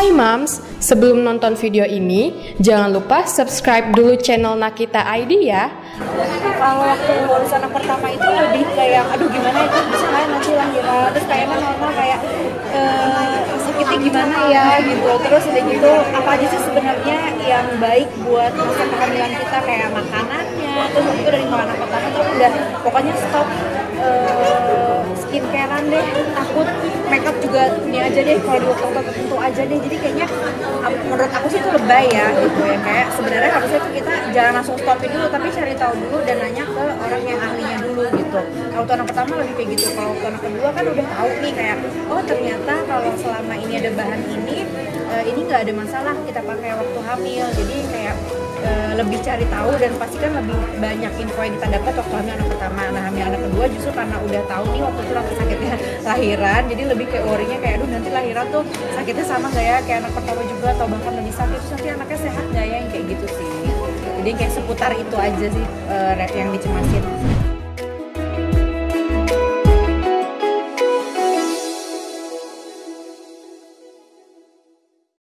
Hai Mams, sebelum nonton video ini, jangan lupa subscribe dulu channel Nakita ID ya. Kalau waktu ngurus anak pertama itu lebih kayak, aduh gimana itu bisa nggak nanti lahiran, terus kayaknya normal kayak sakitnya gimana ya gitu. Terus udah gitu, apa aja sih sebenarnya yang baik buat masa kehamilan kita, kayak makanannya. Terus waktu itu dari mulai anak pertama tuh udah pokoknya stop skincarean deh, takut makeup juga ini aja deh, kalau di waktu tertentu aja deh. Jadi kayaknya menurut aku sih itu lebay ya gitu ya, kayak sebenarnya harusnya tuh kita jangan langsung stopin dulu, tapi cari tahu dulu dan nanya ke orang yang ahlinya dulu gitu. Kalau anak pertama lebih kayak gitu, kalau anak kedua kan udah tahu nih kayak, oh ternyata kalau selama ini ada bahan ini nggak ada masalah kita pakai waktu hamil. Jadi kayak lebih cari tahu dan pastikan lebih banyak info yang kita dapat waktu hamil anak pertama. Nah hamil anak kedua justru karena udah tahu nih waktu itu lagi sakitnya lahiran, jadi lebih kayak worry-nya kayak, aduh nanti lahiran tuh sakitnya sama nggak ya kayak anak pertama juga atau bahkan lebih sakit, terus nanti anaknya sehat nggak ya, yang kayak gitu sih. Jadi kayak seputar itu aja sih yang dicemasin.